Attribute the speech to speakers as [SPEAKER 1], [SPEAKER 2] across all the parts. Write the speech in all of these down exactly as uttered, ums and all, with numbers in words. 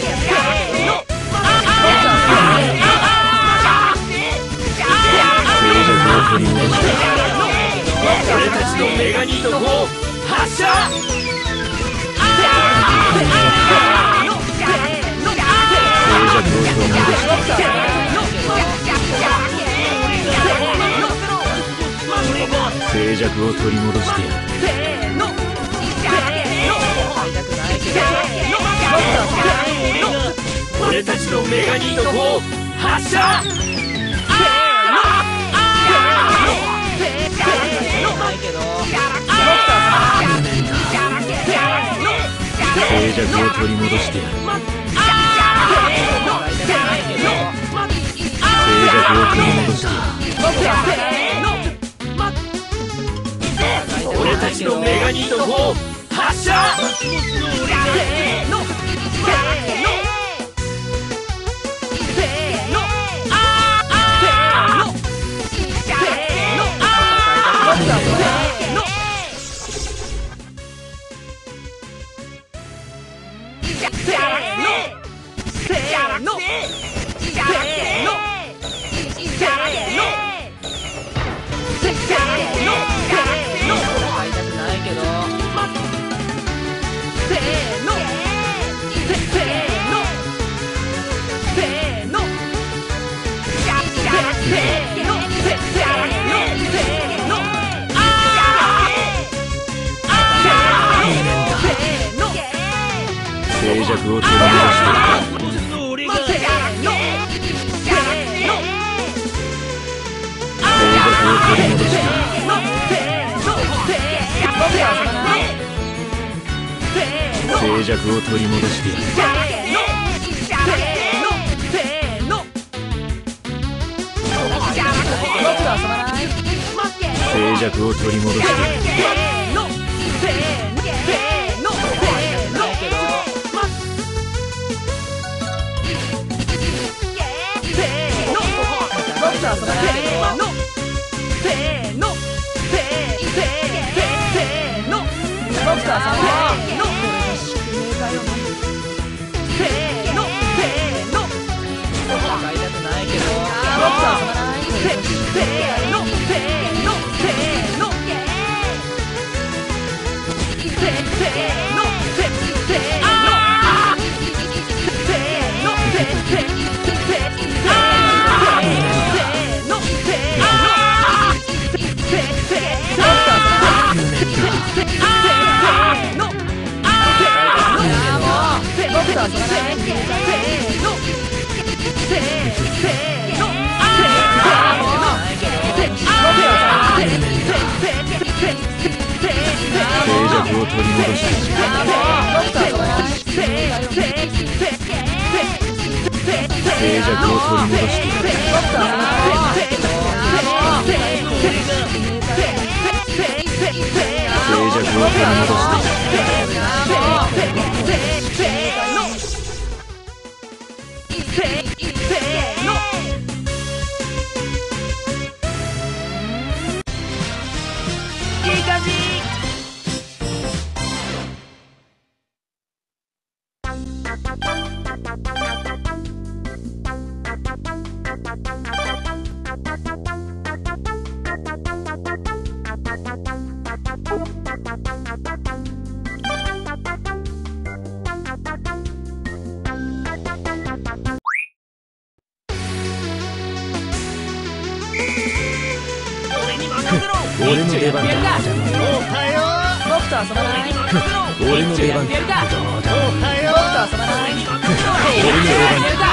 [SPEAKER 1] 取り戻して俺たちのメガニート砲発射。静寂を取り戻して静寂を取り戻してやる。俺たちのメガニート砲発射。静寂を取り戻してやる。静寂を取り戻してやる。俺たちのメガニート砲発射。静寂を取り戻して静寂を取り戻してやる。静寂を取り戻してやる。
[SPEAKER 2] せーのを取り戻して静寂を取り戻して静寂を取り戻して
[SPEAKER 1] いい感じ。
[SPEAKER 2] 俺の出番だ。
[SPEAKER 3] 僕と遊ばない。
[SPEAKER 2] 俺の出番だ。
[SPEAKER 3] 僕と遊ばない。
[SPEAKER 2] 俺の出番だ。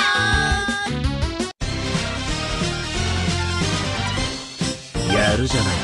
[SPEAKER 2] やるじゃない